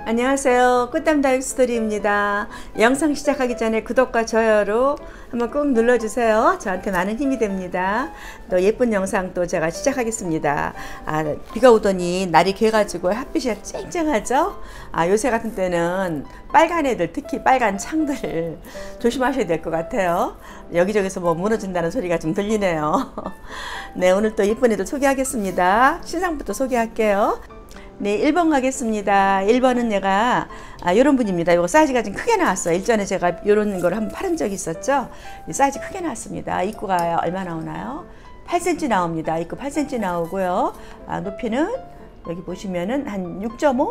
안녕하세요. 꽃담 다육스토리입니다. 영상 시작하기 전에 구독과 좋아요로 한번 꼭 눌러주세요. 저한테 많은 힘이 됩니다. 또 예쁜 영상 또 제가 시작하겠습니다. 비가 오더니 날이 개가지고 햇빛이 쨍쨍하죠? 요새 같은 때는 빨간 애들, 특히 빨간 창들 조심하셔야 될 것 같아요. 여기저기서 뭐 무너진다는 소리가 좀 들리네요. 네, 오늘 또 예쁜 애들 소개하겠습니다. 신상부터 소개할게요. 네, 1번 가겠습니다. 1번은 얘가 요런 분입니다. 요거 사이즈가 좀 크게 나왔어요. 일전에 제가 요런 걸 한번 팔은 적이 있었죠. 사이즈 크게 나왔습니다. 입구가 얼마 나오나요? 8cm 나옵니다. 입구 8cm 나오고요. 높이는 여기 보시면은 한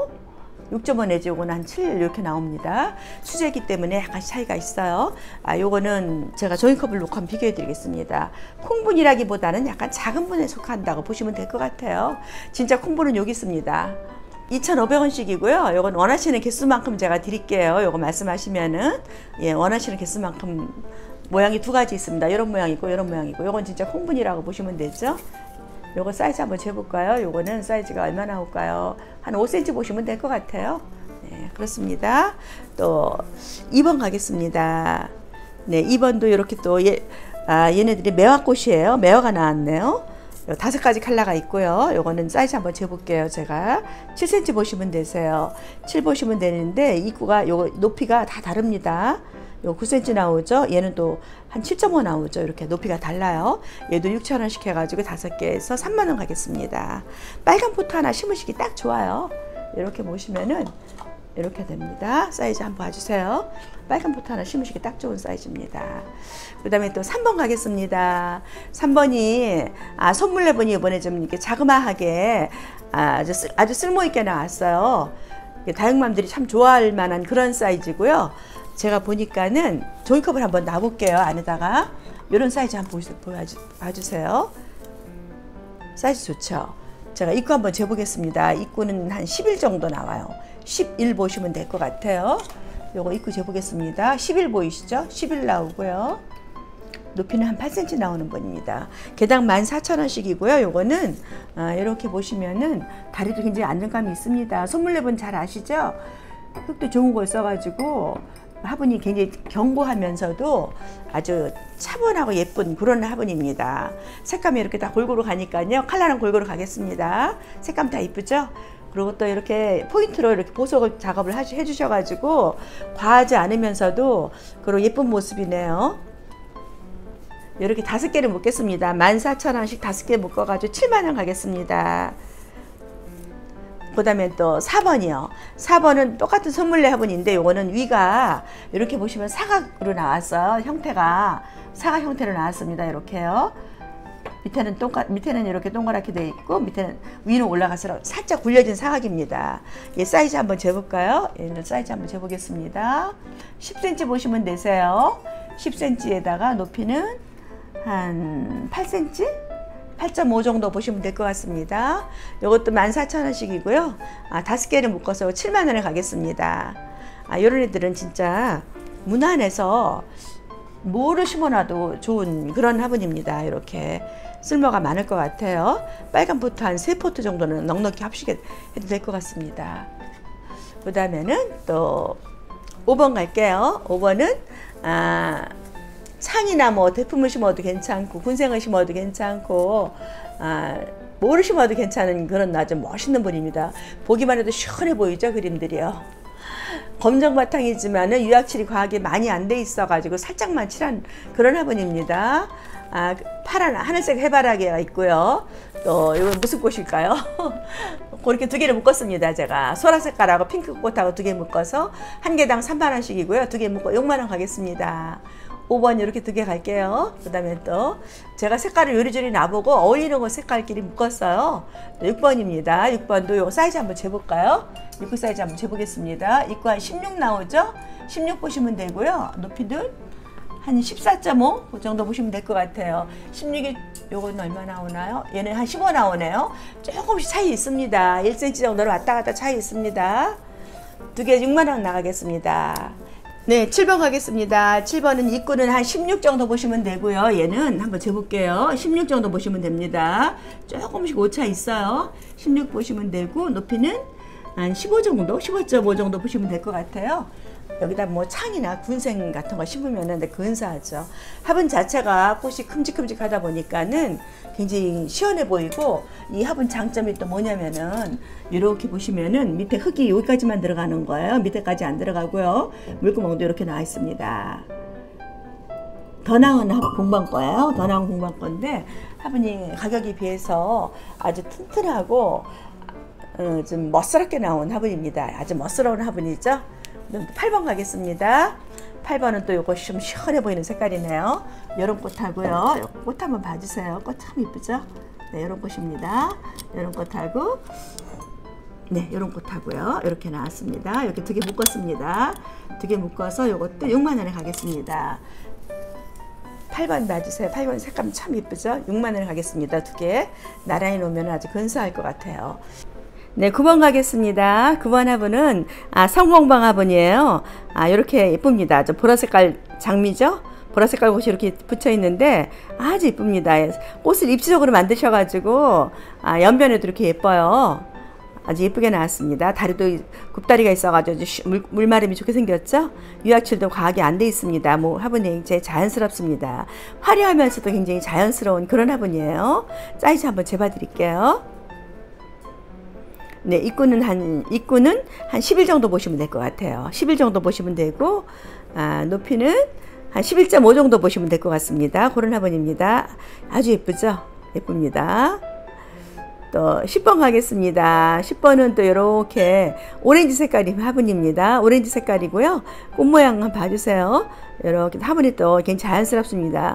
6.5 내지 요거는 한 7 이렇게 나옵니다. 수제이기 때문에 약간 차이가 있어요. 요거는 제가 종이컵을 놓고 한번 비교해 드리겠습니다. 콩분이라기보다는 약간 작은 분에 속한다고 보시면 될 것 같아요. 진짜 콩분은 여기 있습니다. 2,500원씩이고요. 요건 원하시는 개수만큼 제가 드릴게요. 요거 말씀하시면은 원하시는 개수만큼 모양이 두 가지 있습니다. 이런 모양이 있고 이런 모양이 있고, 요건 진짜 콩분이라고 보시면 되죠. 요거 사이즈 한번 재볼까요? 요거는 사이즈가 얼마 나올까요? 한 5cm 보시면 될 것 같아요. 네, 그렇습니다. 또 2번 가겠습니다. 네, 2번도 이렇게 또 얘네들이 매화꽃이에요. 매화가 나왔네요. 5가지 컬러가 있고요. 요거는 사이즈 한번 재볼게요. 제가 7cm 보시면 되세요. 7 보시면 되는데 입구가 요거 높이가 다 다릅니다. 요 9cm 나오죠. 얘는 또 한 7.5 나오죠. 이렇게 높이가 달라요. 얘도 6,000원씩 해가지고 5개에서 30,000원 가겠습니다. 빨간 포트 하나 심으시기 딱 좋아요. 이렇게 보시면은 이렇게 됩니다. 사이즈 한번 봐주세요. 빨간 포트 하나 심으시기 딱 좋은 사이즈입니다. 그 다음에 또 3번 가겠습니다. 3번이 손물레분이 이번에 좀 이렇게 자그마하게 아주 쓸모있게 나왔어요. 다육맘들이 참 좋아할 만한 그런 사이즈고요. 제가 보니까는 종이컵을 한번 놔볼게요. 안에다가 이런 사이즈 한번 봐주세요. 사이즈 좋죠? 제가 입구 한번 재보겠습니다. 입구는 한 11 정도 나와요. 11 보시면 될 것 같아요. 요거 입구 재보겠습니다. 11 보이시죠? 11 나오고요. 높이는 한 8cm 나오는 분입니다. 개당 14,000원씩이고요. 요거는 이렇게 보시면은 다리도 굉장히 안정감이 있습니다. 손물레분 잘 아시죠? 흙도 좋은 걸 써가지고 화분이 굉장히 견고하면서도 아주 차분하고 예쁜 그런 화분입니다. 색감이 이렇게 다 골고루 가니까요. 컬러는 골고루 가겠습니다. 색감 다 이쁘죠? 그리고 또 이렇게 포인트로 이렇게 보석 작업을 해주셔가지고 과하지 않으면서도 그런 예쁜 모습이네요. 이렇게 5개를 묶겠습니다. 14,000원씩 5개 묶어가지고 70,000원 가겠습니다. 그 다음에 또 4번이요. 4번은 똑같은 손물레 화분인데 요거는 위가 이렇게 보시면 사각으로 나왔어요. 형태가 사각 형태로 나왔습니다. 이렇게요. 밑에는 이렇게 동그랗게 되어 있고 위는 올라가서 살짝 굴려진 사각입니다. 얘 사이즈 한번 재볼까요? 얘는 사이즈 한번 재보겠습니다. 10cm 보시면 되세요. 10cm에다가 높이는 한 8cm? 8.5 정도 보시면 될 것 같습니다. 이것도 14,000원씩이고요. 5개를 묶어서 70,000원에 가겠습니다. 이런 애들은 진짜 문 안에서 뭐를 심어놔도 좋은 그런 화분입니다. 이렇게 쓸모가 많을 것 같아요. 빨간 포트 한 3포트 정도는 넉넉히 합식해도 될 것 같습니다. 그 다음에는 또 5번 갈게요. 5번은 상이나 뭐 대품을 심어도 괜찮고 군생을 심어도 괜찮고 뭐를 심어도 괜찮은 그런 아주 멋있는 분입니다. 보기만 해도 시원해 보이죠? 그림들이요. 검정 바탕이지만은 유약칠이 과하게 많이 안 돼 있어 가지고 살짝만 칠한 그런 화분입니다. 파란 하늘색 해바라기가 있고요. 또 이건 무슨 꽃일까요? 그렇게 2개를 묶었습니다. 제가 소라 색깔하고 핑크 꽃하고 2개 묶어서 한 개당 30,000원씩이고요. 2개 묶어 60,000원 가겠습니다. 5번 이렇게 2개 갈게요. 그 다음에 또 제가 색깔을 요리조리 놔보고 어울리는 거 색깔끼리 묶었어요. 6번입니다. 6번도 요 사이즈 한번 재볼까요? 입구 사이즈 한번 재보겠습니다. 입구 한 16 나오죠? 16 보시면 되고요. 높이는 한 14.5 그 정도 보시면 될 것 같아요. 16이 요건 얼마 나오나요? 얘는 한 15 나오네요. 조금씩 차이 있습니다. 1cm 정도로 왔다 갔다 차이 있습니다. 2개 60,000원 나가겠습니다. 네, 7번 가겠습니다. 7번은 입구는 한 16 정도 보시면 되고요. 얘는 한번 재볼게요. 16 정도 보시면 됩니다. 조금씩 오차 있어요. 16 보시면 되고 높이는 한 15 정도, 15.5 정도 보시면 될 것 같아요. 여기다 뭐 창이나 군생 같은 거 심으면은 근사하죠. 화분 자체가 꽃이 큼직큼직하다 보니까는 굉장히 시원해 보이고, 이 화분 장점이 또 뭐냐면은 이렇게 보시면은 밑에 흙이 여기까지만 들어가는 거예요. 밑에까지 안 들어가고요. 물구멍도 이렇게 나와 있습니다. 더 나은 공방 거예요. 더 나은 공방 건데 화분이 가격에 비해서 아주 튼튼하고 좀 멋스럽게 나온 화분입니다. 아주 멋스러운 화분이죠. 8번 가겠습니다. 8번은 또 이것이 좀 시원해 보이는 색깔이네요. 이런 꽃하고요. 꽃 한번 봐주세요. 꽃 참 이쁘죠? 네, 이런 꽃입니다. 이런 꽃하고, 네, 이런 꽃하고요. 이렇게 나왔습니다. 이렇게 두 개 묶었습니다. 두 개 묶어서 이것도 6만 원에 가겠습니다. 8번 봐주세요. 8번 색감 참 이쁘죠? 6만 원에 가겠습니다. 두 개 나란히 놓으면 아주 근사할 것 같아요. 네, 9번 가겠습니다. 9번 화분은 성공방 화분이에요. 이렇게 예쁩니다. 저 보라색깔 장미죠? 보라색깔 꽃이 이렇게 붙여 있는데 아주 예쁩니다. 꽃을 입체적으로 만드셔가지고 연변에도 이렇게 예뻐요. 아주 예쁘게 나왔습니다. 다리도 굽다리가 있어가지고 물마름이 좋게 생겼죠? 유약칠도 과하게 안 돼 있습니다. 뭐 화분이 굉장히 자연스럽습니다. 화려하면서도 굉장히 자연스러운 그런 화분이에요. 사이즈 한번 재봐 드릴게요. 네, 입구는 한 11 정도 보시면 될 것 같아요. 11 정도 보시면 되고, 높이는 한 11.5 정도 보시면 될 것 같습니다. 그런 화분입니다. 아주 예쁘죠? 예쁩니다. 또 10번 가겠습니다. 10번은 또 이렇게 오렌지 색깔이 화분입니다. 오렌지 색깔이고요. 꽃 모양 한번 봐주세요. 이렇게 화분이 또 굉장히 자연스럽습니다.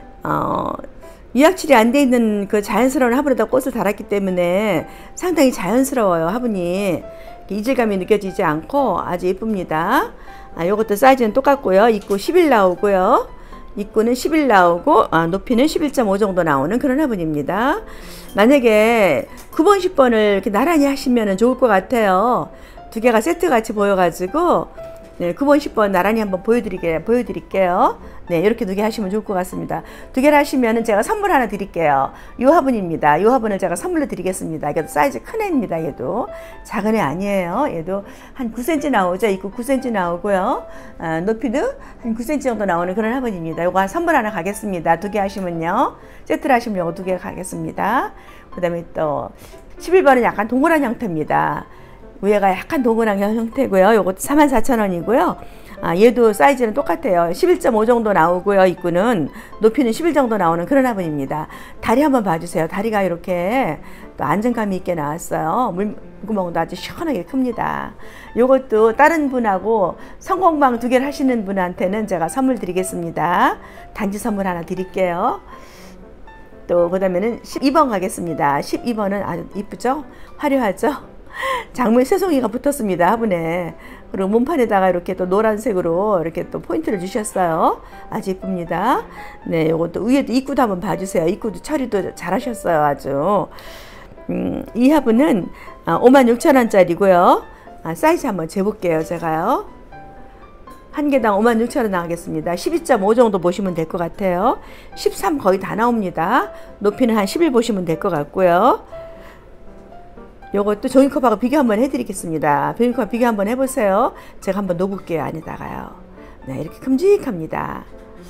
유약칠이 안 돼 있는 그 자연스러운 화분에다 꽃을 달았기 때문에 상당히 자연스러워요. 화분이 이질감이 느껴지지 않고 아주 예쁩니다. 요것도 사이즈는 똑같고요. 입구 11 나오고요. 입구는 11 나오고 높이는 11.5 정도 나오는 그런 화분입니다. 만약에 9번 10번을 이렇게 나란히 하시면 좋을 것 같아요. 두 개가 세트 같이 보여가지고, 네, 9번 10번 나란히 한번 보여드릴게요. 네, 이렇게 두 개 하시면 좋을 것 같습니다. 두 개를 하시면은 제가 선물 하나 드릴게요. 이 화분입니다. 이 화분을 제가 선물로 드리겠습니다. 이게 사이즈 큰 애입니다. 얘도 작은 애 아니에요. 얘도 한 9cm 나오죠. 입구 9cm 나오고요. 높이도 한 9cm 정도 나오는 그런 화분입니다. 이거 선물 하나 가겠습니다. 두 개 하시면요. 세트를 하시면 이거 두 개 가겠습니다. 그 다음에 또 11번은 약간 동그란 형태입니다. 위에가 약간 동그란 형태고요. 요것도 44,000원이고요. 얘도 사이즈는 똑같아요. 11.5 정도 나오고요. 입구는 높이는 11 정도 나오는 그런 화분입니다. 다리 한번 봐주세요. 다리가 이렇게 또 안정감이 있게 나왔어요. 물구멍도 아주 시원하게 큽니다. 요것도 다른 분하고 성공방 두 개를 하시는 분한테는 제가 선물 드리겠습니다. 단지 선물 하나 드릴게요. 또 그 다음에는 12번 가겠습니다. 12번은 아주 이쁘죠? 화려하죠? 장물 새송이가 붙었습니다. 화분에. 그리고 몸판에다가 이렇게 또 노란색으로 이렇게 또 포인트를 주셨어요. 아주 예쁩니다. 네, 요것도 위에도 입구도 한번 봐주세요. 입구도 처리도 잘하셨어요. 아주. 이 화분은 56,000원짜리고요. 사이즈 한번 재볼게요. 제가요. 한 개당 56,000원 나가겠습니다. 12.5 정도 보시면 될 것 같아요. 13 거의 다 나옵니다. 높이는 한 11 보시면 될 것 같고요. 요것도 종이컵하고 비교 한번 해드리겠습니다. 종이컵 비교 한번 해보세요. 제가 한번 놓을게요. 안에다가요. 네, 이렇게 큼직합니다.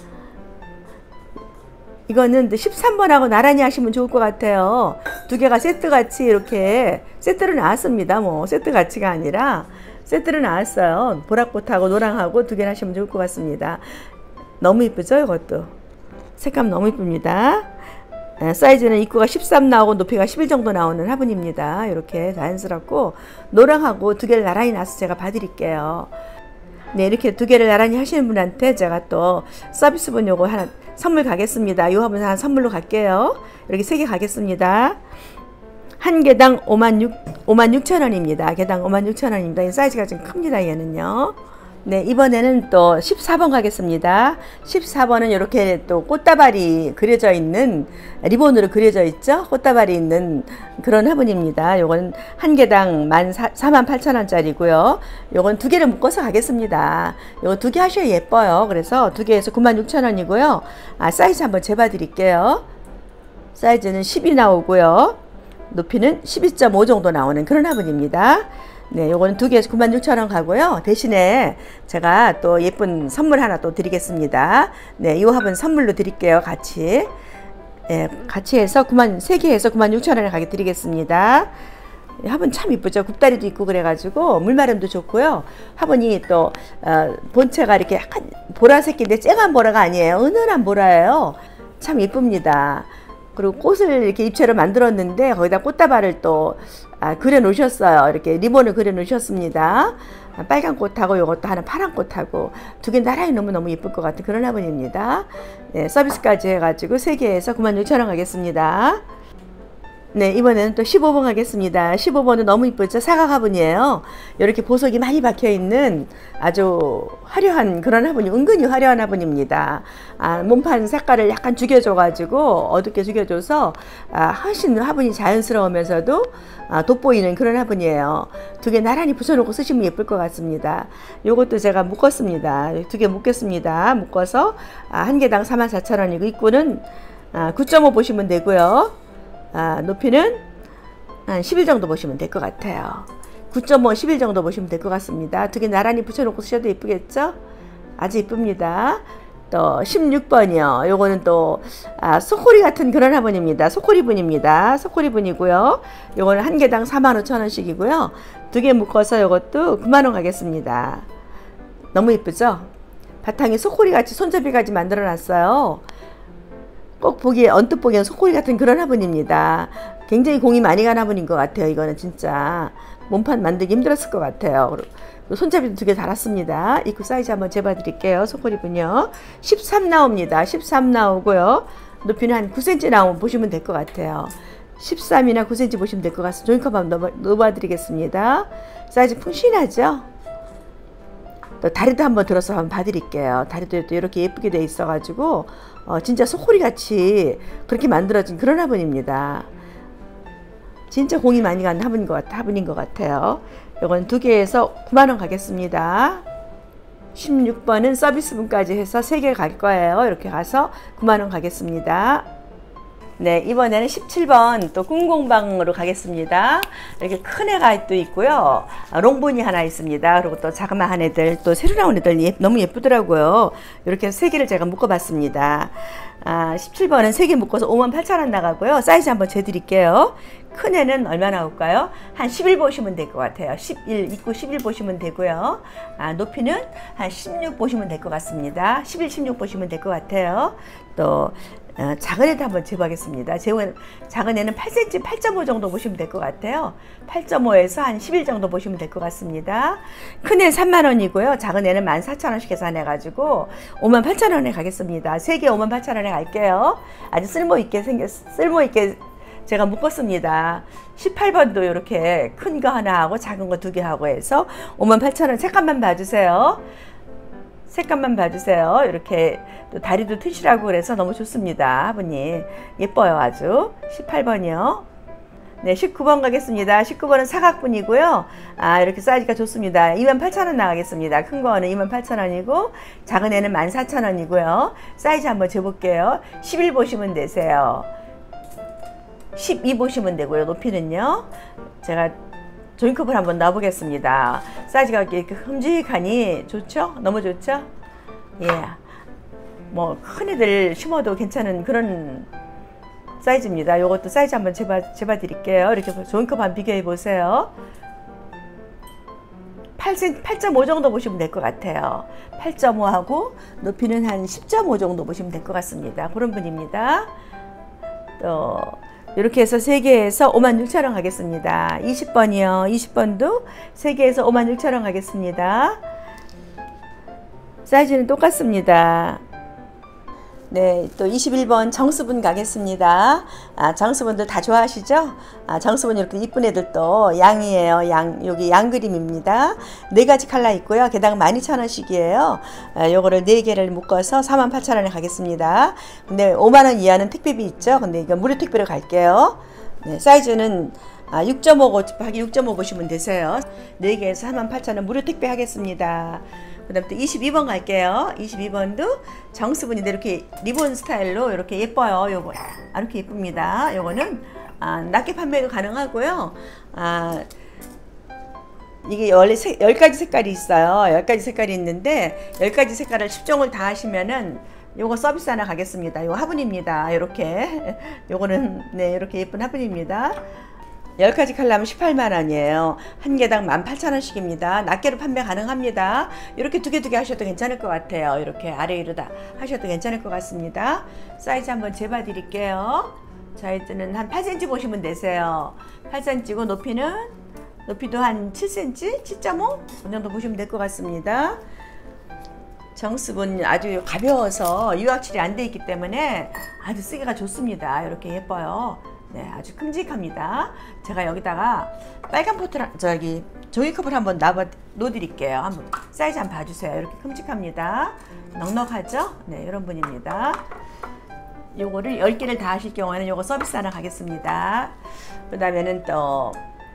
이거는 13번하고 나란히 하시면 좋을 것 같아요. 두 개가 세트같이 이렇게 세트로 나왔습니다. 뭐 세트같이가 아니라 세트로 나왔어요. 보랏꽃하고 노랑하고 두 개를 하시면 좋을 것 같습니다. 너무 이쁘죠? 이것도 색감 너무 이쁩니다. 사이즈는 입구가 13 나오고 높이가 11 정도 나오는 화분입니다. 이렇게 자연스럽고 노랑하고 두 개를 나란히 놔서 제가 봐드릴게요. 네, 이렇게 두 개를 나란히 하시는 분한테 제가 또 서비스분 요거 하나 선물 가겠습니다. 이 화분 하나 선물로 갈게요. 이렇게 세 개 가겠습니다. 한 개당 56,000원입니다. 개당 56,000원입니다. 이 사이즈가 좀 큽니다. 얘는요. 네, 이번에는 또 14번 가겠습니다. 14번은 이렇게 또 꽃다발이 그려져 있는, 리본으로 그려져 있죠? 꽃다발이 있는 그런 화분입니다. 요건 한 개당 48,000원짜리고요. 요건 두 개를 묶어서 가겠습니다. 요거 두 개 하셔야 예뻐요. 그래서 두 개에서 96,000원이고요. 사이즈 한번 재봐 드릴게요. 사이즈는 10이 나오고요. 높이는 12.5 정도 나오는 그런 화분입니다. 네, 요거는 두 개에서 96,000원 가고요. 대신에 제가 또 예쁜 선물 하나 또 드리겠습니다. 네, 이 화분 선물로 드릴게요. 같이. 네, 같이 해서 3개에서 96,000원에 가게 드리겠습니다. 화분 참 이쁘죠. 굽다리도 있고 그래가지고 물마름도 좋고요. 화분이 또 본체가 이렇게 약간 보라색인데 쨍한 보라가 아니에요. 은은한 보라예요. 참 이쁩니다. 그리고 꽃을 이렇게 입체로 만들었는데 거기다 꽃다발을 또 그려 놓으셨어요. 이렇게 리본을 그려 놓으셨습니다. 빨간 꽃하고 요것도 하나 파란 꽃하고 두 개 나란히 너무너무 예쁠 것 같은 그런 화분입니다. 네, 서비스까지 해가지고 3개에서 96,000원 가겠습니다. 네, 이번에는 또 15번 가겠습니다. 15번은 너무 이쁘죠? 사각 화분이에요. 이렇게 보석이 많이 박혀있는 아주 화려한 그런 화분이, 은근히 화려한 화분입니다. 몸판 색깔을 약간 죽여줘가지고, 어둡게 죽여줘서, 훨씬 화분이 자연스러우면서도 돋보이는 그런 화분이에요. 두 개 나란히 붙여놓고 쓰시면 예쁠 것 같습니다. 요것도 제가 묶었습니다. 두 개 묶겠습니다. 묶어서, 한 개당 44,000원이고, 입구는 9.5 보시면 되고요. 높이는 한 11 정도 보시면 될 것 같아요. 9.5, 11 정도 보시면 될 것 같습니다. 두 개 나란히 붙여놓고 쓰셔도 예쁘겠죠? 아주 예쁩니다. 또 16번이요. 요거는 또 소코리 같은 그런 화분입니다. 소코리분입니다. 소코리분이고요. 요거는 한 개당 45,000원씩이고요. 두 개 묶어서 요것도 90,000원 가겠습니다. 너무 예쁘죠? 바탕이 소코리 같이 손잡이까지 만들어 놨어요. 꼭 보기에 언뜻 보기엔 소코리 같은 그런 화분입니다. 굉장히 공이 많이 간 화분인 것 같아요. 이거는 진짜 몸판 만들기 힘들었을 것 같아요. 손잡이도 두 개 달았습니다. 입구 사이즈 한번 재봐 드릴게요. 소코리분요. 13 나옵니다. 13 나오고요. 높이는 한 9cm 나오면 보시면 될 것 같아요. 13이나 9cm 보시면 될 것 같습니다. 조인컵 한번 넣어봐 드리겠습니다. 사이즈 푹신하죠? 또 다리도 한번 들어서 한번 봐드릴게요. 다리도 또 이렇게 예쁘게 돼 있어가지고 진짜 소코리 같이 그렇게 만들어진 그런 화분입니다. 진짜 공이 많이 간 화분인 것 같아요. 이건 두 개에서 90,000원 가겠습니다. 16번은 서비스분까지 해서 3개 갈 거예요. 이렇게 가서 90,000원 가겠습니다. 네, 이번에는 17번 또 꿈공방으로 가겠습니다. 이렇게 큰 애가 또 있고요. 롱분이 하나 있습니다. 그리고 또 자그마한 애들, 또 새로 나온 애들 너무 예쁘더라고요. 이렇게 3개를 제가 묶어봤습니다. 17번은 3개 묶어서 58,000원 나가고요. 사이즈 한번 재드릴게요. 큰 애는 얼마 나올까요? 한 11 보시면 될 것 같아요. 11, 입구 11 보시면 되고요. 높이는 한 16 보시면 될 것 같습니다. 11, 16 보시면 될 것 같아요. 또 작은 애도 한번 재보겠습니다. 작은 애는 8cm, 8.5 정도 보시면 될 것 같아요. 8.5에서 한 11 정도 보시면 될 것 같습니다. 큰 애는 30,000원이고요. 작은 애는 14,000원씩 계산해가지고 58,000원에 가겠습니다. 3개 58,000원에 갈게요. 아주 쓸모있게 제가 묶었습니다. 18번도 이렇게 큰 거 하나 하고 작은 거 2개 하고 해서 58,000원. 색감만 봐주세요. 색감만 봐주세요. 이렇게 또 다리도 튼실하고 그래서 너무 좋습니다. 화분이 예뻐요. 아주. 18번이요. 네, 19번 가겠습니다. 19번은 사각분이고요. 이렇게 사이즈가 좋습니다. 28,000원 나가겠습니다. 큰 거는 28,000원이고 작은 애는 14,000원이고요. 사이즈 한번 재볼게요. 11 보시면 되세요. 12 보시면 되고요. 높이는요. 제가 조인컵을 한번 넣어보겠습니다. 사이즈가 이렇게 흠직하니 좋죠? 너무 좋죠? 예. 뭐 큰 애들 심어도 괜찮은 그런 사이즈입니다. 요것도 사이즈 한번 재봐 드릴게요. 이렇게 조인컵 한번 비교해 보세요. 8.5 정도 보시면 될 것 같아요. 8.5하고 높이는 한 10.5 정도 보시면 될 것 같습니다. 그런 분입니다. 또 이렇게 해서 3개에서 56,000원 가겠습니다. 20번이요. 20번도 3개에서 56,000원 가겠습니다. 사이즈는 똑같습니다. 네, 또 21번 정수분 가겠습니다. 정수분들 다 좋아하시죠? 정수분 이렇게 이쁜 애들도 양이에요. 여기 양 그림입니다. 4가지 컬러 있고요. 개당 12,000원씩이에요. 요거를 4개를 묶어서 48,000원에 가겠습니다. 근데 5만원 이하는 택배비 있죠? 근데 이거 무료 택배로 갈게요. 네, 사이즈는 6.5 곱하기 6.5 보시면 되세요. 4개에서 48,000원 무료 택배 하겠습니다. 그 다음 또 22번 갈게요. 22번도 정수분인데 이렇게 리본 스타일로 이렇게 예뻐요. 요거 이렇게 예쁩니다. 요거는 낮게 판매도 가능하고요. 이게 원래 10가지 색깔이 있어요. 10가지 색깔이 있는데 10가지 색깔을 10종을 다 하시면은 요거 서비스 하나 가겠습니다. 요거 화분입니다. 요렇게 요거는 네 이렇게 예쁜 화분입니다. 10가지 컬러면 18만원이에요. 한 개당 18,000원씩입니다. 낱개로 판매 가능합니다. 이렇게 두 개 하셔도 괜찮을 것 같아요. 이렇게 아래 위로 다 하셔도 괜찮을 것 같습니다. 사이즈 한번 재봐 드릴게요. 사이즈는 한 8cm 보시면 되세요. 8cm고 높이도 한 7cm, 7.5? 그 정도 보시면 될 것 같습니다. 정습은 아주 가벼워서 유압출이 안 돼 있기 때문에 아주 쓰기가 좋습니다. 이렇게 예뻐요. 네, 아주 큼직합니다. 제가 여기다가 빨간 포트를 종이컵을 한번 놓아드릴게요. 한번 사이즈 한번 봐주세요. 이렇게 큼직합니다. 넉넉하죠? 네, 이런 분입니다. 요거를 10개를 다 하실 경우에는 요거 서비스 하나 가겠습니다. 그 다음에는 또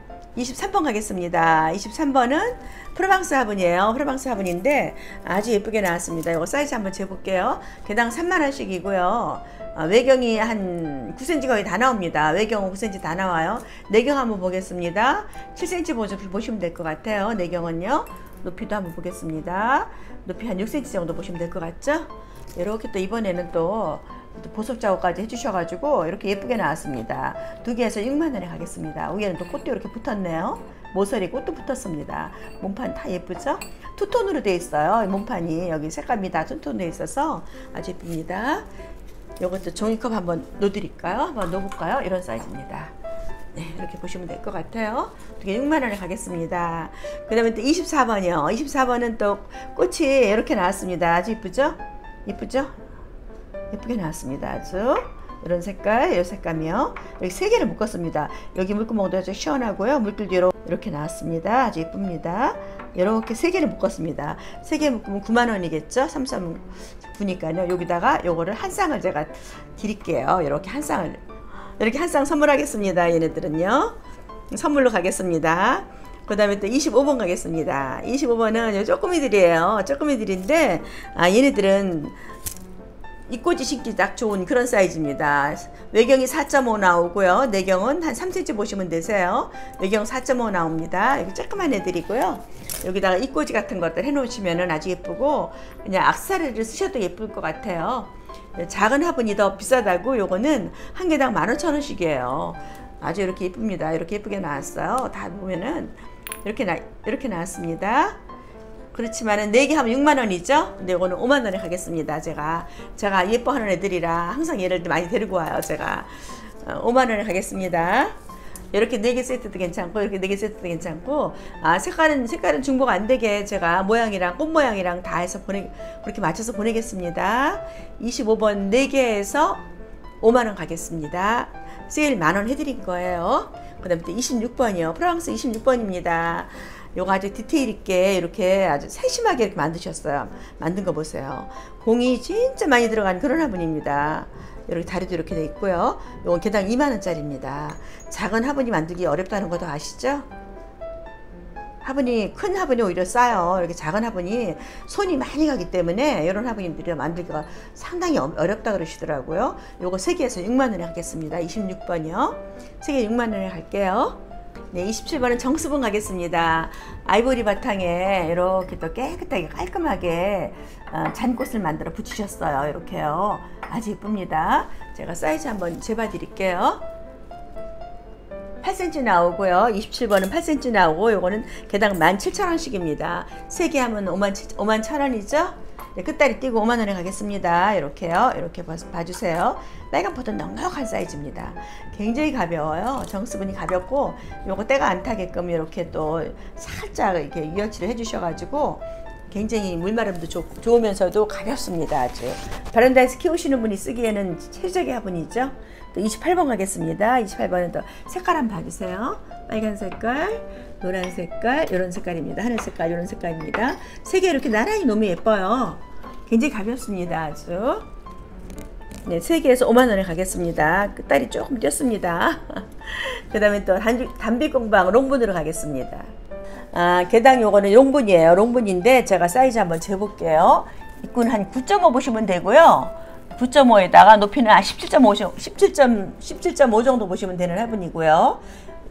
23번 가겠습니다. 23번은 프로방스 화분이에요. 프로방스 화분인데 아주 예쁘게 나왔습니다. 이거 사이즈 한번 재볼게요. 개당 3만원씩이고요. 외경이 한 9cm 거의 다 나옵니다. 외경은 9cm 다 나와요. 내경 한번 보겠습니다. 7cm 보시면 될 것 같아요. 내경은요. 높이도 한번 보겠습니다. 높이 한 6cm 정도 보시면 될 것 같죠? 이렇게 또 이번에는 또 보석 작업까지 해주셔가지고 이렇게 예쁘게 나왔습니다. 두 개에서 6만원에 가겠습니다. 위에는 또 꽃도 이렇게 붙었네요. 모서리 꽃도 붙었습니다. 몸판 다 예쁘죠? 투톤으로 되어 있어요. 몸판이 여기 색감이 다 투톤으로 되어 있어서 아주 예쁩니다. 이것도 종이컵 한번 놓아드릴까요? 한번 놓아볼까요? 이런 사이즈입니다. 네, 이렇게 보시면 될 것 같아요. 두 개 6만원에 가겠습니다. 그 다음에 또 24번이요. 24번은 또 꽃이 이렇게 나왔습니다. 아주 예쁘죠? 예쁘죠? 예쁘게 나왔습니다. 아주 이런 색깔, 이 색감이요. 이렇게 3개를 묶었습니다. 여기 물구멍도 아주 시원하고요. 물줄기로 이렇게 나왔습니다. 아주 예쁩니다. 이렇게 3개를 묶었습니다. 3개 묶으면 9만원이겠죠? 339니까요. 여기다가 요거를 한 쌍을 제가 드릴게요. 이렇게 한 쌍을 이렇게 한 쌍 선물하겠습니다. 얘네들은요. 선물로 가겠습니다. 그 다음에 또 25번 가겠습니다. 25번은 쪼꼬미들이에요. 쪼꼬미들인데 얘네들은 이 꽃이 심기 딱 좋은 그런 사이즈입니다. 외경이 4.5 나오고요. 내경은 한 3cm 보시면 되세요. 외경 4.5 나옵니다. 여기 조그만 애들이고요. 여기다가 이꼬지 같은 것들 해놓으시면 아주 예쁘고 그냥 악세사리를 쓰셔도 예쁠 것 같아요. 작은 화분이 더 비싸다고 요거는 한 개당 15,000원씩이에요. 아주 이렇게 예쁩니다. 이렇게 예쁘게 나왔어요. 다 보면은 이렇게 나왔습니다. 그렇지만은 4개 하면 6만원이죠? 근데 이거는 5만원에 가겠습니다. 제가 예뻐하는 애들이라 항상 얘를 많이 데리고 와요. 제가 5만원에 가겠습니다. 이렇게 4개 세트도 괜찮고 이렇게 4개 세트도 괜찮고 색깔은 중복 안 되게 제가 모양이랑 꽃 모양이랑 다 해서 그렇게 맞춰서 보내겠습니다. 25번 4개에서 5만원 가겠습니다. 세일 만원 해드린 거예요. 그 다음에 또 26번이요. 프랑스 26번입니다. 요거 아주 디테일 있게 이렇게 아주 세심하게 이렇게 만드셨어요. 만든 거 보세요. 공이 진짜 많이 들어간 그런 화분입니다. 이렇게 다리도 이렇게 돼 있고요. 요건 개당 2만원짜리입니다. 작은 화분이 만들기 어렵다는 것도 아시죠? 큰 화분이 오히려 싸요. 이렇게 작은 화분이 손이 많이 가기 때문에 이런 화분들이 만들기가 상당히 어렵다 그러시더라고요. 요거 3개에서 6만원에 하겠습니다. 26번이요. 3개 6만원에 갈게요. 네, 27번은 정수분 가겠습니다. 아이보리 바탕에 이렇게 또 깨끗하게 깔끔하게 잔꽃을 만들어 붙이셨어요. 이렇게요. 아주 예쁩니다. 제가 사이즈 한번 재봐 드릴게요. 8cm 나오고요. 27번은 8cm 나오고 요거는 개당 17,000원씩입니다. 3개 하면 51,000원이죠? 네, 끝다리 띄고 5만원에 가겠습니다. 이렇게요. 이렇게 봐주세요. 빨간 포도 넉넉한 사이즈입니다. 굉장히 가벼워요. 정수분이 가볍고 요거 때가 안 타게끔 이렇게 또 살짝 이렇게 유연치를 해주셔가지고 굉장히 물마름도 좋으면서도 가볍습니다. 아주 베란다에서 키우시는 분이 쓰기에는 최적의 화분이죠. 또 28번 가겠습니다. 28번은 또 색깔 한번 봐주세요. 빨간 색깔, 노란 색깔, 이런 색깔입니다. 하늘 색깔, 이런 색깔입니다. 3개 이렇게 나란히 너무 예뻐요. 굉장히 가볍습니다. 아주. 네, 3개에서 5만원에 가겠습니다. 끝다리 조금 띄었습니다. 그 다음에 또 단빛공방 롱분으로 가겠습니다. 개당 요거는 롱분이에요. 롱분인데 제가 사이즈 한번 재볼게요. 입구는 한 9.5 보시면 되고요. 9.5에다가 높이는 한 17.5 정도 보시면 되는 화분이고요.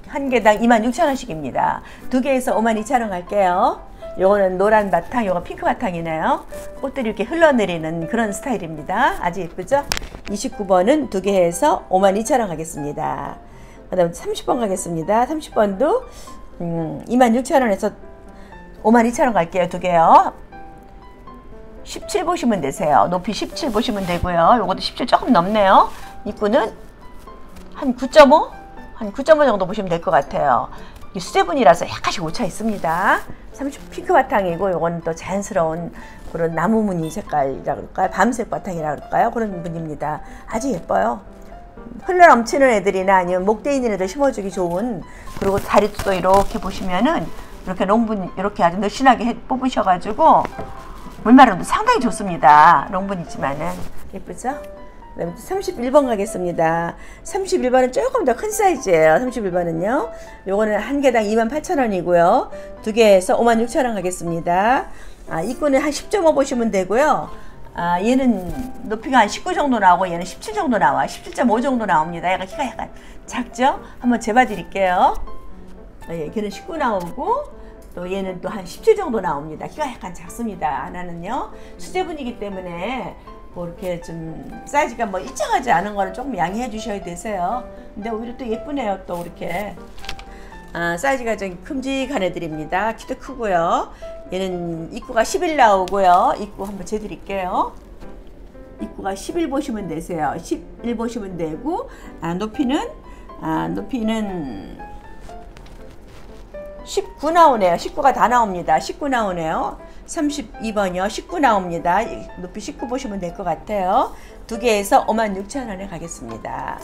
한 개당 26,000원씩입니다. 두 개에서 52,000원 갈게요. 요거는 노란 바탕, 요거 핑크 바탕이네요. 꽃들이 이렇게 흘러내리는 그런 스타일입니다. 아주 예쁘죠? 29번은 두 개에서 52,000원 가겠습니다. 그 다음 30번 가겠습니다. 30번도 26,000원에서 52,000원 갈게요. 두 개요. 17 보시면 되세요. 높이 17 보시면 되고요. 요것도 17 조금 넘네요. 입구는 한 9.5? 한 9.5 정도 보시면 될 것 같아요. 수제분이라서 약간씩 오차 있습니다. 30 핑크 바탕이고 요거는 또 자연스러운 그런 나무 무늬 색깔이라 그럴까요? 밤색 바탕이라 그럴까요? 그런 분입니다. 아주 예뻐요. 흘러 넘치는 애들이나 아니면 목대 있는 애들 심어주기 좋은, 그리고 다리도 이렇게 보시면은 이렇게 롱분 이렇게 아주 늘씬하게 뽑으셔가지고 물마름도 상당히 좋습니다. 롱분이지만은 예쁘죠? 31번 가겠습니다. 31번은 조금 더 큰 사이즈예요. 31번은요. 요거는 한 개당 28,000원이고요. 두 개에서 56,000원 가겠습니다. 입구는 한 10.5 보시면 되고요. 얘는 높이가 한 19 정도 나오고 얘는 17 정도 나와. 17.5 정도 나옵니다. 얘가 키가 약간 작죠? 한번 재봐 드릴게요. 예, 걔는 19 나오고 또 얘는 또 한 17 정도 나옵니다. 키가 약간 작습니다. 하나는요. 수제분이기 때문에 뭐 이렇게 좀 사이즈가 뭐 일정하지 않은 거는 조금 양해해 주셔야 되세요. 근데 오히려 또 예쁘네요. 또 이렇게 사이즈가 좀 큼직한 애들입니다. 키도 크고요. 얘는 입구가 11 나오고요. 입구 한번 재드릴게요. 입구가 11 보시면 되세요. 11 보시면 되고 높이는 19 나오네요. 19가 다 나옵니다. 19 나오네요. 32번이요. 19 나옵니다. 높이 19 보시면 될 것 같아요. 두 개에서 56,000원에 가겠습니다.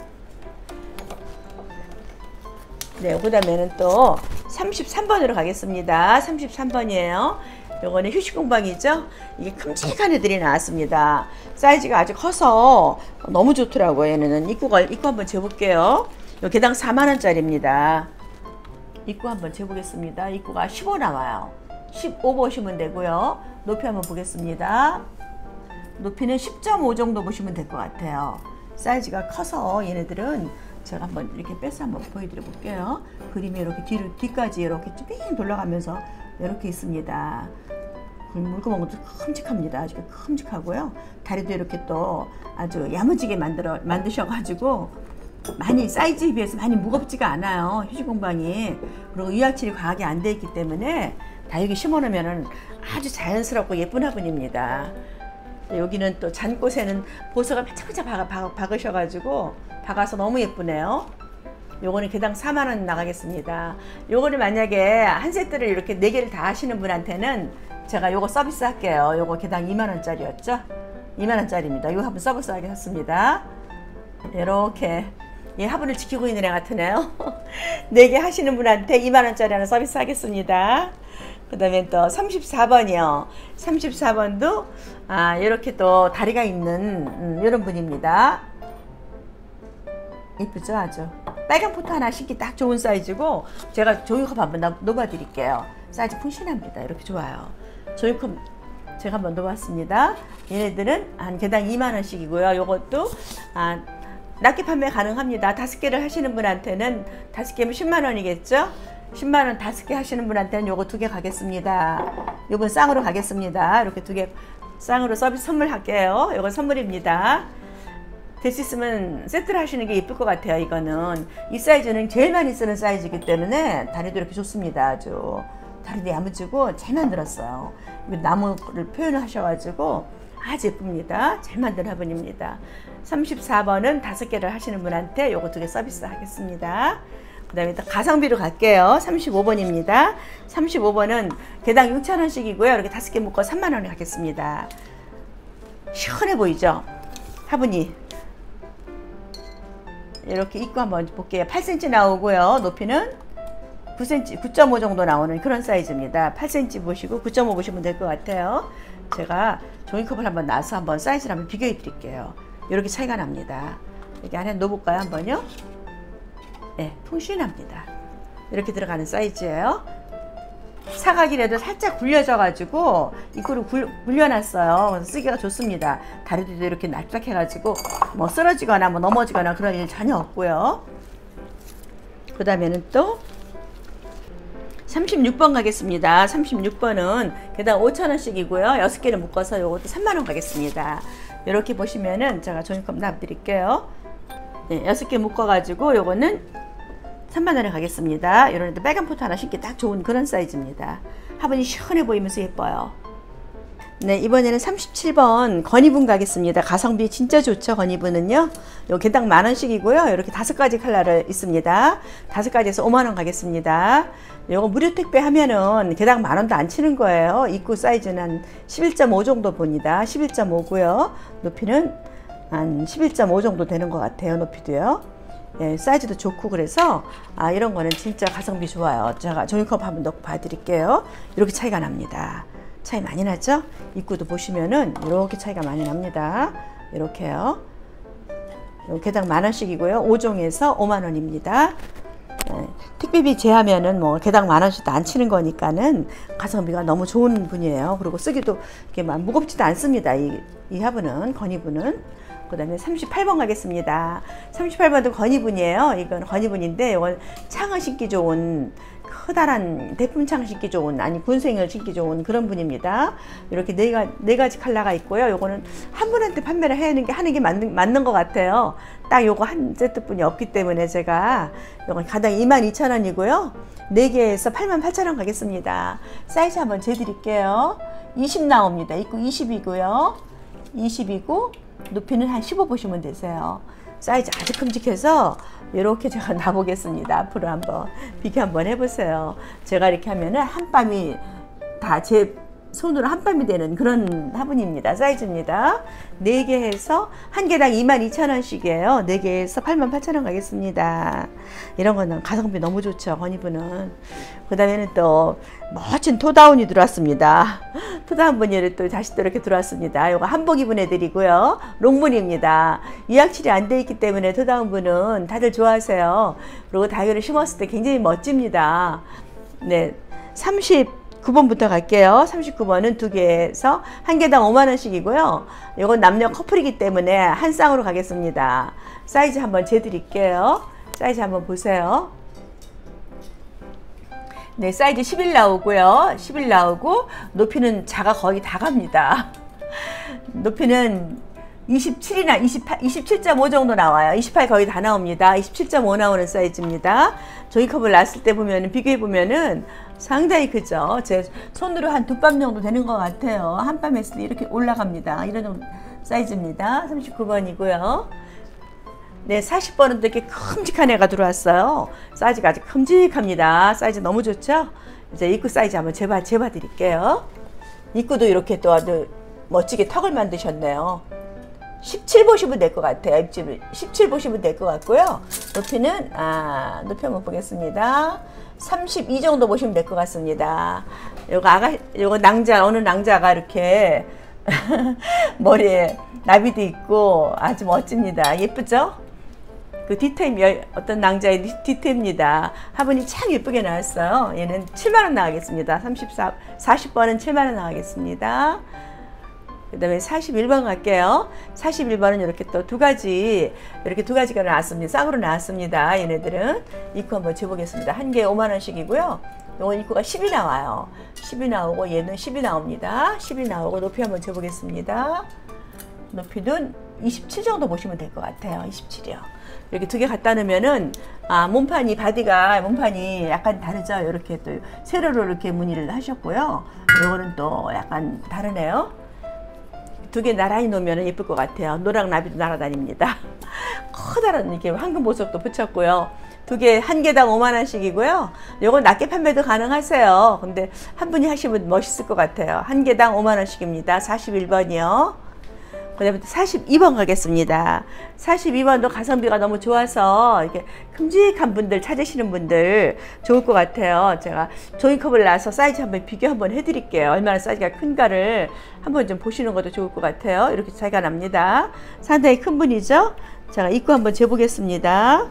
네, 그 다음에는 또 33번으로 가겠습니다. 33번이에요. 요거는 휴식 공방이죠. 이게 큼직한 애들이 나왔습니다. 사이즈가 아주 커서 너무 좋더라고요. 얘는 입구 한번 재볼게요. 요 개당 4만원짜리입니다. 입구 한번 재보겠습니다. 입구가 15 나와요. 15 보시면 되고요. 높이 한번 보겠습니다. 높이는 10.5 정도 보시면 될 것 같아요. 사이즈가 커서 얘네들은 제가 한번 이렇게 빼서 한번 보여드려 볼게요. 그림이 이렇게 뒤까지 이렇게 삥 돌아가면서 이렇게 있습니다. 물구멍도 큼직합니다. 아주 큼직하고요. 다리도 이렇게 또 아주 야무지게 만드셔가지고 많이 사이즈에 비해서 많이 무겁지가 않아요. 휴지공방이. 그리고 유약칠이 과하게 안 돼 있기 때문에 다육이 심어놓으면 아주 자연스럽고 예쁜 화분입니다. 여기는 또 잔꽃에는 보석을 바짝바짝 박으셔가지고 박아서 너무 예쁘네요. 요거는 개당 4만원 나가겠습니다. 요거를 만약에 한 세트를 이렇게 4개를 다 하시는 분한테는 제가 요거 서비스 할게요. 요거 개당 2만원짜리였죠? 2만원짜리입니다. 요 화분 서비스 하겠습니다. 이렇게 화분을 지키고 있는 애 같으네요. 4개 하시는 분한테 2만원짜리 하나 서비스 하겠습니다. 그 다음에 또 34번이요. 34번도 이렇게 또 다리가 있는 이런 분입니다. 이쁘죠? 아주 빨간 포트 하나 신기 딱 좋은 사이즈고, 제가 종이컵 한번 녹아 드릴게요. 사이즈 푹신합니다. 이렇게 좋아요. 종이컵 제가 한번 놓았습니다. 얘네들은 한 개당 2만원씩이고요. 요것도 낱개 판매 가능합니다. 5개를 하시는 분한테는 5개면 10만원이겠죠? 10만원 5개 하시는 분한테는 요거 2개 가겠습니다. 요건 쌍으로 가겠습니다. 이렇게 2개 쌍으로 서비스 선물할게요. 요건 선물입니다. 될 수 있으면 세트를 하시는 게 예쁠 것 같아요. 이거는 이 사이즈는 제일 많이 쓰는 사이즈이기 때문에 다리도 이렇게 좋습니다. 아주 다리도 야무지고 잘 만들었어요. 나무를 표현하셔가지고 아주 예쁩니다. 잘 만든 화분입니다. 34번은 5개를 하시는 분한테 요거 2개 서비스 하겠습니다. 그 다음에 또 가성비로 갈게요. 35번입니다. 35번은 개당 6,000원씩이고요. 이렇게 5개 묶어 3만원에 가겠습니다. 시원해 보이죠? 화분이. 이렇게 입구 한번 볼게요. 8cm 나오고요. 높이는 9cm, 9.5 정도 나오는 그런 사이즈입니다. 8cm 보시고 9.5 보시면 될 것 같아요. 제가 종이컵을 한번 놔서 한번 사이즈를 한번 비교해 드릴게요. 이렇게 차이가 납니다. 여기 안에 넣어볼까요? 한번요. 네, 푹신합니다. 이렇게 들어가는 사이즈예요. 사각이라도 살짝 굴려져 가지고 입구를 굴려놨어요. 그래서 쓰기가 좋습니다. 다리도 이렇게 납작해 가지고 뭐 쓰러지거나 뭐 넘어지거나 그런 일 전혀 없고요. 그 다음에는 또 36번 가겠습니다. 36번은 개당 5,000원씩이고요. 6개를 묶어서 요것도 3만원 가겠습니다. 이렇게 보시면은 제가 종이컵 놔드릴게요. 네, 6개 묶어가지고 요거는 3만원에 가겠습니다. 이런 데 빨간 포트 하나 신기 딱 좋은 그런 사이즈입니다. 화분이 시원해 보이면서 예뻐요. 네, 이번에는 37번 건이분 가겠습니다. 가성비 진짜 좋죠. 건이분은요. 요 개당 만원씩이고요. 이렇게 5가지 컬러를 있습니다. 5가지에서 5만원 가겠습니다. 요거 무료 택배 하면은 개당 만원도 안 치는 거예요. 입구 사이즈는 한 11.5 정도 봅니다. 11.5고요. 높이는 한 11.5 정도 되는 것 같아요. 높이도요. 예, 사이즈도 좋고 그래서 이런 거는 진짜 가성비 좋아요. 제가 종이컵 한번 넣고 봐드릴게요. 이렇게 차이가 납니다. 차이 많이 나죠? 입구도 보시면은 이렇게 차이가 많이 납니다. 이렇게요. 개당 만원씩이고요. 5종에서 5만원입니다. 택배비 제하면은 뭐 개당 만원씩도 안 치는 거니까는 가성비가 너무 좋은 분이에요. 그리고 쓰기도 이렇게 막 무겁지도 않습니다. 이 화분은, 건이분은. 그 다음에 38번 가겠습니다. 38번도 건이분이에요. 이건 건이분인데 이건 창을 신기 좋은 커다란 대품창 신기 좋은, 아니 군생을 신기 좋은 그런 분입니다. 이렇게 네 가지 컬러가 있고요. 요거는 한 분한테 판매를 하는 게 맞는 것 같아요. 딱 요거 한 세트뿐이 없기 때문에 제가 요건 가당 22,000원이고요. 4개에서 88,000원 가겠습니다. 사이즈 한번 재드릴게요. 20 나옵니다. 입구 20이고요. 20이고 높이는 한 15 보시면 되세요. 사이즈 아주 큼직해서 이렇게 제가 놔보겠습니다. 앞으로 한번 비교 한번 해보세요. 제가 이렇게 하면은 한밤이 다 제 손으로 한밤이 되는 그런 화분입니다. 사이즈입니다. 4개 해서 한 개당 22,000원씩이에요. 4개에서 88,000원 가겠습니다. 이런 거는 가성비 너무 좋죠. 건이분은. 그 다음에는 또 멋진 토다운이 들어왔습니다. 토다운 분이 또 다시 또 이렇게 들어왔습니다. 이거 한복 입은 애들이고요. 롱문입니다. 유약칠이 안 돼 있기 때문에 토다운 분은 다들 좋아하세요. 그리고 다이어를 심었을 때 굉장히 멋집니다. 네, 39번부터 갈게요. 39번은 2개에서 한 개당 5만원씩이고요. 이건 남녀 커플이기 때문에 한 쌍으로 가겠습니다. 사이즈 한번 재드릴게요. 사이즈 한번 보세요. 네, 사이즈 11 나오고요. 11 나오고 높이는 자가 거의 다 갑니다. 높이는 27이나 28, 27.5 정도 나와요. 28 거의 다 나옵니다. 27.5 나오는 사이즈입니다. 종이컵을 놨을 때 보면은, 비교해 보면은 상당히 크죠. 제 손으로 한 2밤 정도 되는 것 같아요. 한밤 했을 때 이렇게 올라갑니다. 이런 사이즈입니다. 39번이고요. 네, 40번은 또 이렇게 큼직한 애가 들어왔어요. 사이즈가 아주 큼직합니다. 사이즈 너무 좋죠? 이제 입구 사이즈 한번 재봐 드릴게요. 입구도 이렇게 또 아주 멋지게 턱을 만드셨네요. 17 보시면 될 것 같아요. 입집을 17 보시면 될 것 같고요. 높이는 높이 한번 보겠습니다. 32 정도 보시면 될 것 같습니다. 요거 낭자, 어느 낭자가 이렇게 머리에 나비도 있고 아주 멋집니다. 예쁘죠? 그 디테일, 어떤 낭자의 디테일입니다. 화분이 참 예쁘게 나왔어요. 얘는 7만원 나가겠습니다. 40번은 7만원 나가겠습니다. 그 다음에 41번 갈게요. 41번은 이렇게 또 두 가지가 나왔습니다. 쌍으로 나왔습니다. 얘네들은 입구 한번 재보겠습니다. 한 개에 5만원씩이고요. 이건 입구가 10이 나와요. 10이 나오고 얘는 10이 나옵니다. 10이 나오고 높이 한번 재보겠습니다. 높이는 27 정도 보시면 될 것 같아요. 27이요. 이렇게 2개 갖다 놓으면은 몸판이 약간 다르죠. 이렇게 또 세로로 이렇게 무늬를 하셨고요. 이거는 또 약간 다르네요. 2개 나란히 놓으면 예쁠 것 같아요. 노랑 나비도 날아다닙니다. 커다란 이렇게 황금 보석도 붙였고요. 2개, 한 개당 5만원씩이고요. 요거 낮게 판매도 가능하세요. 근데 한 분이 하시면 멋있을 것 같아요. 한 개당 5만원씩입니다. 41번이요. 그 다음에 42번 가겠습니다. 42번도 가성비가 너무 좋아서 이렇게 큼직한 분들 찾으시는 분들 좋을 것 같아요. 제가 종이컵을 놔서 사이즈 한번 비교 한번 해드릴게요. 얼마나 사이즈가 큰가를 한번 좀 보시는 것도 좋을 것 같아요. 이렇게 차이가 납니다. 상당히 큰 분이죠. 제가 입구 한번 재보겠습니다.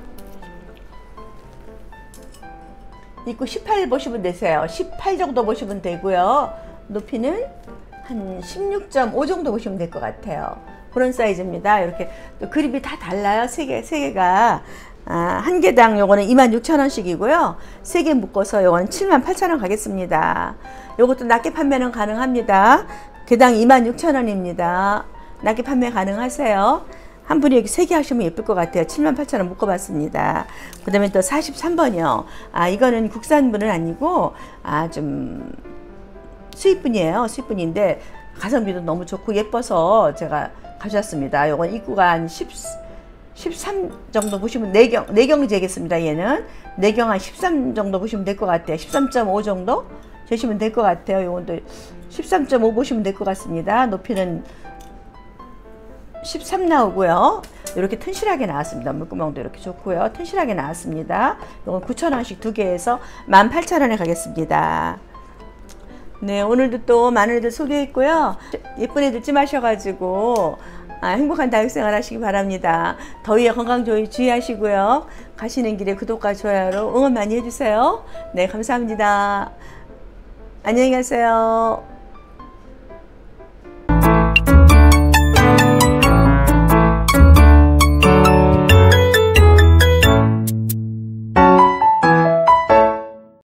입구 18 보시면 되세요. 18 정도 보시면 되고요. 높이는 한 16.5 정도 보시면 될 것 같아요. 그런 사이즈입니다. 이렇게 또 그립이 다 달라요. 세 개가 한 개당 요거는 26,000원씩이고요. 3개 묶어서 요거는 78,000원 가겠습니다. 요것도 낮게 판매는 가능합니다. 개당 26,000원입니다. 낮게 판매 가능하세요. 한 분이 여기 3개 하시면 예쁠 것 같아요. 78,000원 묶어봤습니다. 그 다음에 또 43번이요. 이거는 국산분은 아니고, 좀 수입분이에요. 수입분인데, 가성비도 너무 좋고 예뻐서 제가 가져왔습니다. 요건 입구가 한 13 정도 보시면, 내경재겠습니다. 얘는. 내경 한 13 정도 보시면 될 것 같아요. 13.5 정도 재시면 될 것 같아요. 요건도 13.5 보시면 될 것 같습니다. 높이는 13 나오고요. 이렇게 튼실하게 나왔습니다. 물구멍도 이렇게 좋고요. 튼실하게 나왔습니다. 이건 9,000원씩 두 개에서 18,000원에 가겠습니다. 네, 오늘도 또 많은 애들 소개했고요. 예쁜 애들 찜하셔가지고 행복한 다육생활 하시기 바랍니다. 더위에 건강 주의하시고요. 가시는 길에 구독과 좋아요로 응원 많이 해주세요. 네, 감사합니다. 안녕히 가세요.